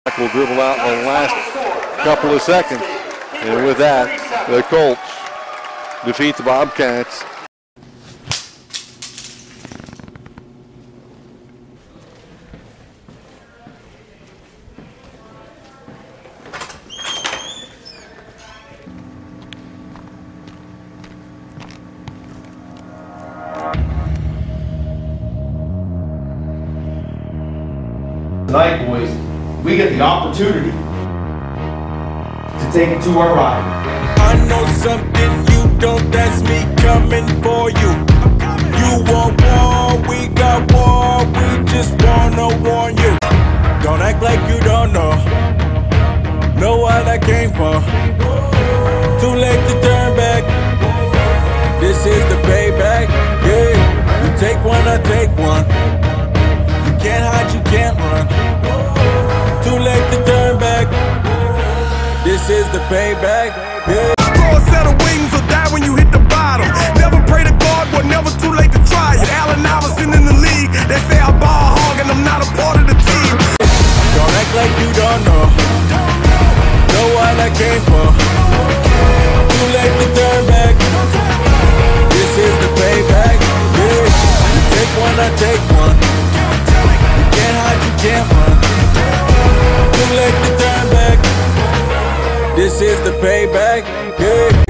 Will dribble out in the last couple of seconds. And with that, the Colts defeat the Bobcats. Tonight, boys, we get the opportunity to take it to our ride. I know something you don't, that's me coming for you. You want war, we got war, we just wanna warn you. Don't act like you don't know what I came for. Too late to turn back, this is the payback, yeah. You take one, I take one. You can't hide, you can't run. Too late to turn back, this is the payback, yeah. Throw a set of wings or die when you hit the bottom. Never pray to God, but never too late to try it. Allen Iverson in the league, they say I ball hog and I'm not a part of the team. Don't act like you don't know what I came for. Too late to turn back, this is the payback, yeah. You take one, I take one. You can't hide, you can't run. Too late to turn back, this is the payback, yeah.